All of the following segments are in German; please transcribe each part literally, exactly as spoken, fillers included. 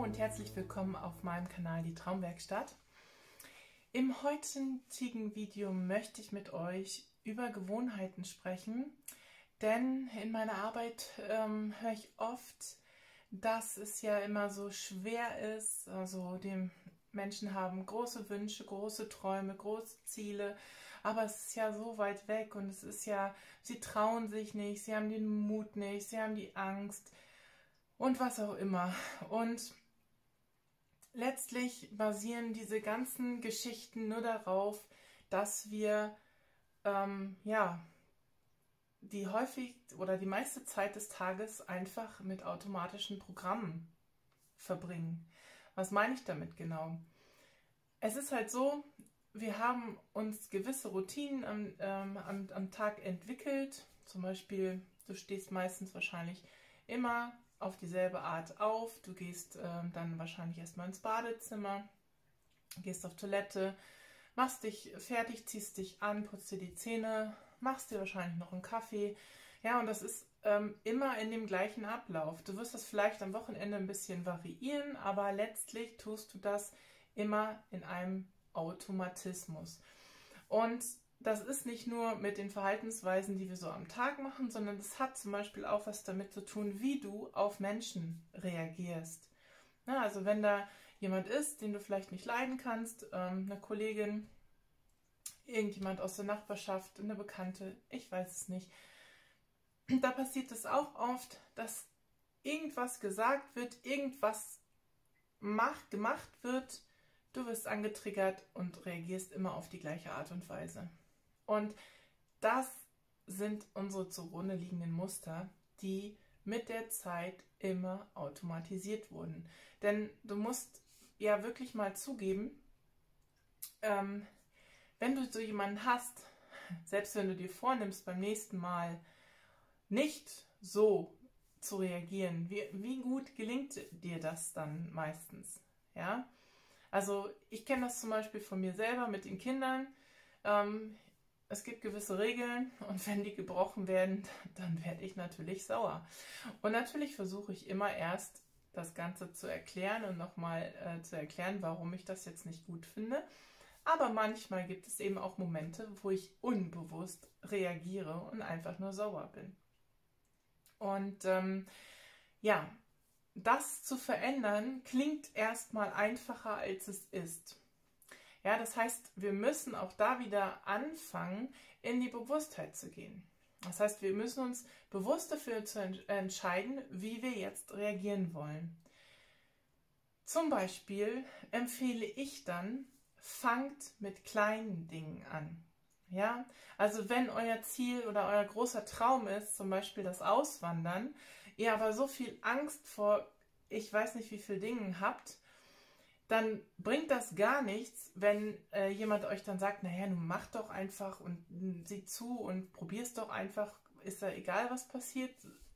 Hallo und herzlich willkommen auf meinem Kanal Die Traumwerkstatt. Im heutigen Video möchte ich mit euch über Gewohnheiten sprechen, denn in meiner Arbeit ähm, höre ich oft, dass es ja immer so schwer ist. Also die Menschen haben große Wünsche, große Träume, große Ziele, aber es ist ja so weit weg und es ist ja, sie trauen sich nicht, sie haben den Mut nicht, sie haben die Angst und was auch immer. Und letztlich basieren diese ganzen Geschichten nur darauf, dass wir ähm, ja, die häufig oder die meiste Zeit des Tages einfach mit automatischen Programmen verbringen. Was meine ich damit genau? Es ist halt so, wir haben uns gewisse Routinen am, ähm, am, am Tag entwickelt. Zum Beispiel, du stehst meistens wahrscheinlich immer auf dieselbe Art auf. Du gehst ähm, dann wahrscheinlich erstmal ins Badezimmer, gehst auf Toilette, machst dich fertig, ziehst dich an, putzt dir die Zähne, machst dir wahrscheinlich noch einen Kaffee. Ja, und das ist ähm, immer in dem gleichen Ablauf. Du wirst das vielleicht am Wochenende ein bisschen variieren, aber letztlich tust du das immer in einem Automatismus. Und das ist nicht nur mit den Verhaltensweisen, die wir so am Tag machen, sondern es hat zum Beispiel auch was damit zu tun, wie du auf Menschen reagierst. Ja, also wenn da jemand ist, den du vielleicht nicht leiden kannst, ähm, eine Kollegin, irgendjemand aus der Nachbarschaft, eine Bekannte, ich weiß es nicht. Da passiert es auch oft, dass irgendwas gesagt wird, irgendwas macht, gemacht wird, du wirst angetriggert und reagierst immer auf die gleiche Art und Weise. Und das sind unsere zugrunde liegenden Muster, die mit der Zeit immer automatisiert wurden. Denn du musst ja wirklich mal zugeben, ähm, wenn du so jemanden hast, selbst wenn du dir vornimmst, beim nächsten Mal nicht so zu reagieren, wie, wie gut gelingt dir das dann meistens? Ja? Also ich kenne das zum Beispiel von mir selber mit den Kindern. Ähm, es gibt gewisse Regeln und wenn die gebrochen werden, dann werde ich natürlich sauer. Und natürlich versuche ich immer erst das Ganze zu erklären und nochmal äh, zu erklären, warum ich das jetzt nicht gut finde. Aber manchmal gibt es eben auch Momente, wo ich unbewusst reagiere und einfach nur sauer bin. Und ähm, ja, das zu verändern klingt erstmal einfacher, als es ist. Ja, das heißt, wir müssen auch da wieder anfangen, in die Bewusstheit zu gehen. Das heißt, wir müssen uns bewusst dafür zu entscheiden, wie wir jetzt reagieren wollen. Zum Beispiel empfehle ich dann, fangt mit kleinen Dingen an. Ja, also wenn euer Ziel oder euer großer Traum ist, zum Beispiel das Auswandern, ihr aber so viel Angst vor, ich weiß nicht wie viel Dingen habt, dann bringt das gar nichts, wenn äh, jemand euch dann sagt, naja, nun mach doch einfach und mh, sieh zu und probier's doch einfach, ist ja egal, was passiert.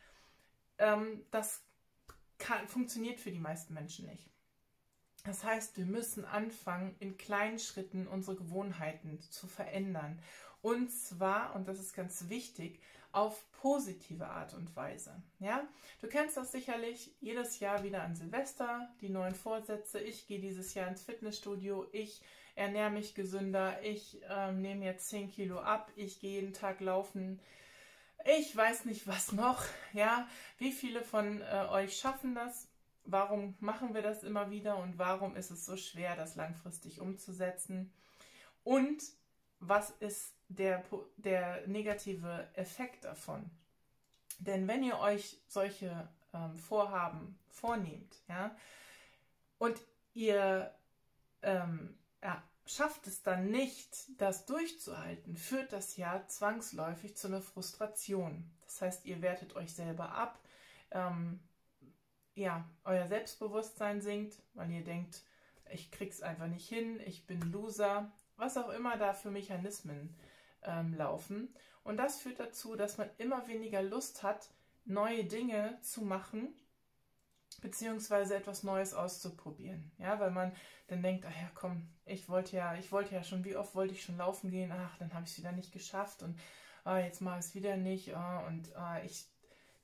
Ähm, das kann, funktioniert für die meisten Menschen nicht. Das heißt, wir müssen anfangen, in kleinen Schritten unsere Gewohnheiten zu verändern. Und zwar, und das ist ganz wichtig, auf positive Art und Weise. Ja? Du kennst das sicherlich, jedes Jahr wieder an Silvester, die neuen Vorsätze. Ich gehe dieses Jahr ins Fitnessstudio, ich ernähre mich gesünder, ich ähm, nehme jetzt zehn Kilo ab, ich gehe jeden Tag laufen. Ich weiß nicht, was noch. Ja? Wie viele von äh, euch schaffen das? Warum machen wir das immer wieder und warum ist es so schwer, das langfristig umzusetzen? Und was ist der, der negative Effekt davon? Denn wenn ihr euch solche ähm, Vorhaben vornehmt, ja, und ihr ähm, ja, schafft es dann nicht, das durchzuhalten, führt das ja zwangsläufig zu einer Frustration. Das heißt, ihr wertet euch selber ab, ähm, ja, euer Selbstbewusstsein sinkt, weil ihr denkt, ich krieg's einfach nicht hin, ich bin Loser, was auch immer da für Mechanismen ähm, laufen. Und das führt dazu, dass man immer weniger Lust hat, neue Dinge zu machen, beziehungsweise etwas Neues auszuprobieren. Ja, weil man dann denkt, ach ja, komm, ich wollte ja, ich wollte ja schon, wie oft wollte ich schon laufen gehen, ach, dann habe ich es wieder nicht geschafft und ah, jetzt mache ich es wieder nicht ah, und ah, ich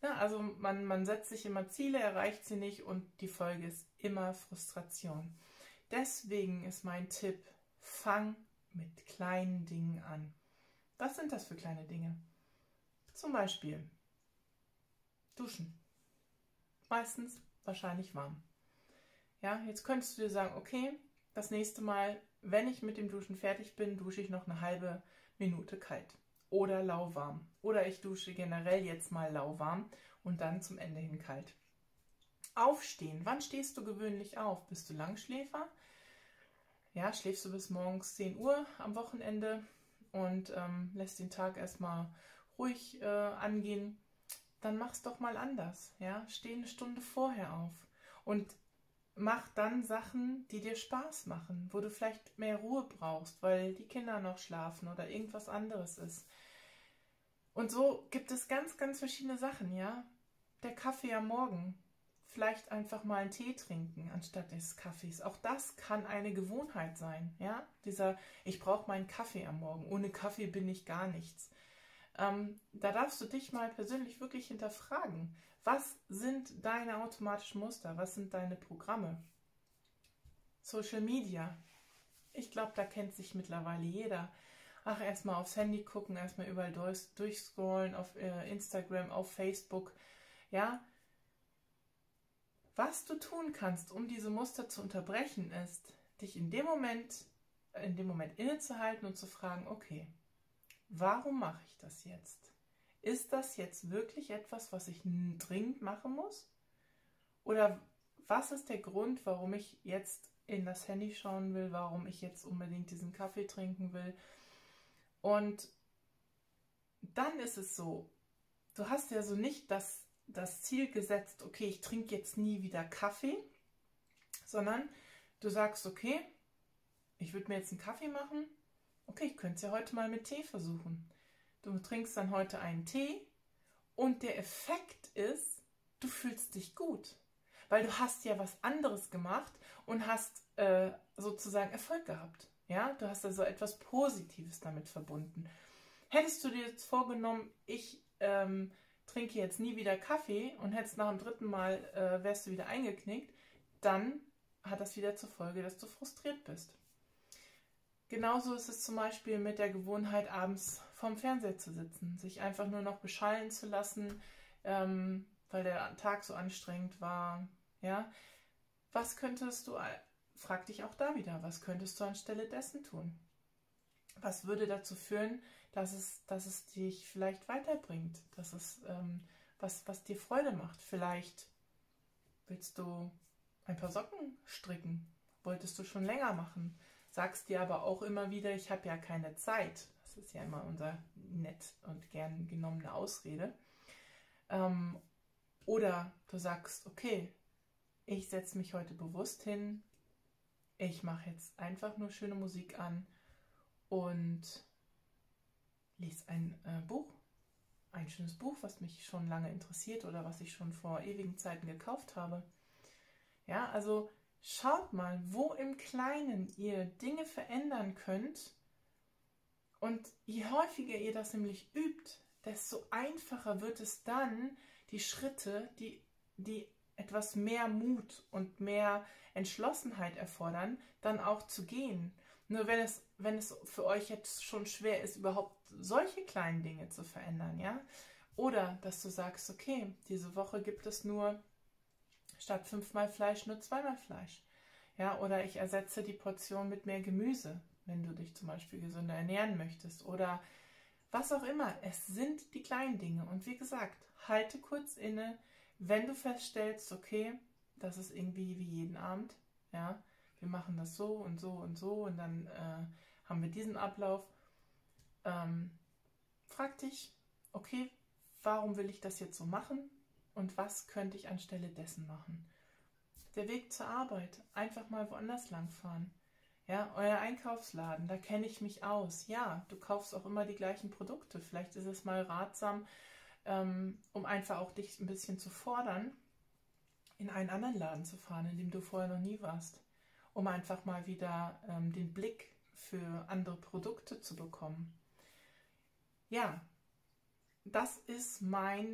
Ja, also man, man setzt sich immer Ziele, erreicht sie nicht und die Folge ist immer Frustration. Deswegen ist mein Tipp, fang mit kleinen Dingen an. Was sind das für kleine Dinge? Zum Beispiel duschen. Meistens wahrscheinlich warm. Ja, jetzt könntest du dir sagen, okay, das nächste Mal, wenn ich mit dem Duschen fertig bin, dusche ich noch eine halbe Minute kalt oder lauwarm. Oder ich dusche generell jetzt mal lauwarm und dann zum Ende hin kalt. Aufstehen. Wann stehst du gewöhnlich auf? Bist du Langschläfer? Ja, schläfst du bis morgens zehn Uhr am Wochenende und ähm, lässt den Tag erstmal ruhig äh, angehen? Dann mach's doch mal anders. Ja? Steh eine Stunde vorher auf und mach dann Sachen, die dir Spaß machen, wo du vielleicht mehr Ruhe brauchst, weil die Kinder noch schlafen oder irgendwas anderes ist. Und so gibt es ganz, ganz verschiedene Sachen, ja. Der Kaffee am Morgen. Vielleicht einfach mal einen Tee trinken anstatt des Kaffees. Auch das kann eine Gewohnheit sein, ja. Dieser, ich brauche meinen Kaffee am Morgen. Ohne Kaffee bin ich gar nichts. Ähm, da darfst du dich mal persönlich wirklich hinterfragen. Was sind deine automatischen Muster? Was sind deine Programme? Social Media. Ich glaube, da kennt sich mittlerweile jeder. Ach, erstmal aufs Handy gucken, erstmal überall durch, durchscrollen, auf äh, Instagram, auf Facebook. Ja. Was du tun kannst, um diese Muster zu unterbrechen, ist, dich in dem Moment, in dem Moment innezuhalten und zu fragen, okay, warum mache ich das jetzt? Ist das jetzt wirklich etwas, was ich dringend machen muss? Oder was ist der Grund, warum ich jetzt in das Handy schauen will, warum ich jetzt unbedingt diesen Kaffee trinken will? Und dann ist es so, du hast ja so nicht das, das Ziel gesetzt, okay, ich trinke jetzt nie wieder Kaffee, sondern du sagst, okay, ich würde mir jetzt einen Kaffee machen, okay, ich könnte es ja heute mal mit Tee versuchen. Du trinkst dann heute einen Tee und der Effekt ist, du fühlst dich gut, weil du hast ja was anderes gemacht und hast äh, sozusagen Erfolg gehabt. Ja, du hast also etwas Positives damit verbunden. Hättest du dir jetzt vorgenommen, ich ähm, trinke jetzt nie wieder Kaffee und hättest nach dem dritten Mal, äh, wärst du wieder eingeknickt, dann hat das wieder zur Folge, dass du frustriert bist. Genauso ist es zum Beispiel mit der Gewohnheit, abends vorm Fernseher zu sitzen, sich einfach nur noch beschallen zu lassen, ähm, weil der Tag so anstrengend war. Ja? Was könntest du, frag dich auch da wieder, was könntest du anstelle dessen tun? Was würde dazu führen, dass es, dass es dich vielleicht weiterbringt, dass es ähm, was, was dir Freude macht? Vielleicht willst du ein paar Socken stricken, wolltest du schon länger machen, sagst dir aber auch immer wieder, ich habe ja keine Zeit. Das ist ja immer unser nett und gern genommene Ausrede. Ähm, oder du sagst, okay, ich setze mich heute bewusst hin, ich mache jetzt einfach nur schöne Musik an und lese ein äh, Buch, ein schönes Buch, was mich schon lange interessiert oder was ich schon vor ewigen Zeiten gekauft habe. Ja, also schaut mal, wo im Kleinen ihr Dinge verändern könnt und je häufiger ihr das nämlich übt, desto einfacher wird es dann, die Schritte, die, die etwas mehr Mut und mehr Entschlossenheit erfordern, dann auch zu gehen. Nur wenn es, wenn es für euch jetzt schon schwer ist, überhaupt solche kleinen Dinge zu verändern, ja, oder dass du sagst, okay, diese Woche gibt es nur statt fünfmal Fleisch nur zweimal Fleisch, ja, oder ich ersetze die Portion mit mehr Gemüse, wenn du dich zum Beispiel gesünder ernähren möchtest, oder was auch immer. Es sind die kleinen Dinge und wie gesagt, halte kurz inne, wenn du feststellst, okay, das ist irgendwie wie jeden Abend, ja, wir machen das so und so und so und dann äh, haben wir diesen Ablauf. Ähm, frag dich, okay, warum will ich das jetzt so machen und was könnte ich anstelle dessen machen? Der Weg zur Arbeit, einfach mal woanders langfahren. Ja, euer Einkaufsladen, da kenne ich mich aus. Ja, du kaufst auch immer die gleichen Produkte. Vielleicht ist es mal ratsam, ähm, um einfach auch dich ein bisschen zu fordern, in einen anderen Laden zu fahren, in dem du vorher noch nie warst, um einfach mal wieder ähm, den Blick für andere Produkte zu bekommen. Ja, das ist mein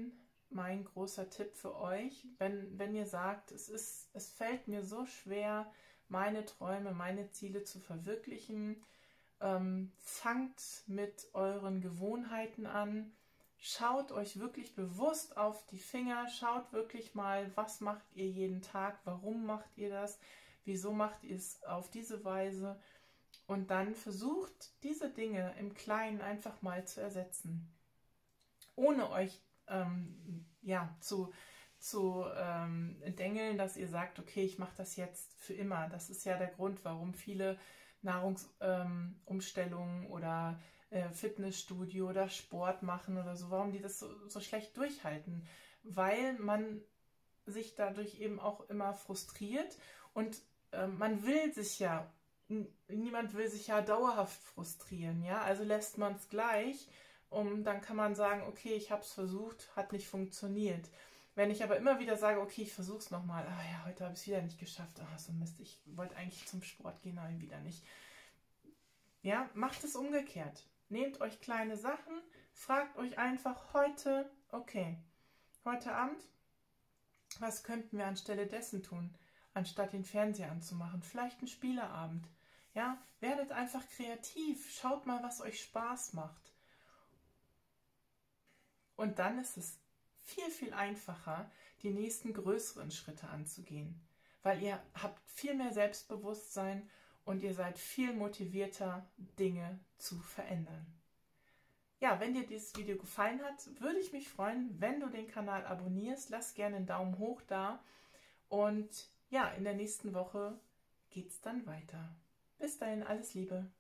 mein großer Tipp für euch, wenn, wenn ihr sagt, es ist, es fällt mir so schwer, meine Träume, meine Ziele zu verwirklichen. Ähm, fangt mit euren Gewohnheiten an. Schaut euch wirklich bewusst auf die Finger. Schaut wirklich mal, was macht ihr jeden Tag? Warum macht ihr das? Wieso macht ihr es auf diese Weise? Und dann versucht, diese Dinge im Kleinen einfach mal zu ersetzen. Ohne euch ähm, ja, zu, zu ähm, dengeln, dass ihr sagt, okay, ich mache das jetzt für immer. Das ist ja der Grund, warum viele Nahrungsumstellungen ähm, oder äh, Fitnessstudio oder Sport machen oder so, warum die das so, so schlecht durchhalten. Weil man sich dadurch eben auch immer frustriert und äh, man will sich ja, niemand will sich ja dauerhaft frustrieren, ja, also lässt man es gleich. Um, dann kann man sagen, okay, ich habe es versucht, hat nicht funktioniert. Wenn ich aber immer wieder sage, okay, ich versuche es nochmal, ah ja, heute habe ich es wieder nicht geschafft, ah, so Mist, ich wollte eigentlich zum Sport gehen, aber wieder nicht. Ja, macht es umgekehrt. Nehmt euch kleine Sachen, fragt euch einfach heute, okay, heute Abend, was könnten wir anstelle dessen tun, anstatt den Fernseher anzumachen? Vielleicht ein Spieleabend. Ja, werdet einfach kreativ, schaut mal, was euch Spaß macht. Und dann ist es viel, viel einfacher, die nächsten größeren Schritte anzugehen, weil ihr habt viel mehr Selbstbewusstsein und ihr seid viel motivierter, Dinge zu verändern. Ja, wenn dir dieses Video gefallen hat, würde ich mich freuen, wenn du den Kanal abonnierst. Lass gerne einen Daumen hoch da. Und ja, in der nächsten Woche geht es dann weiter. Bis dahin, alles Liebe.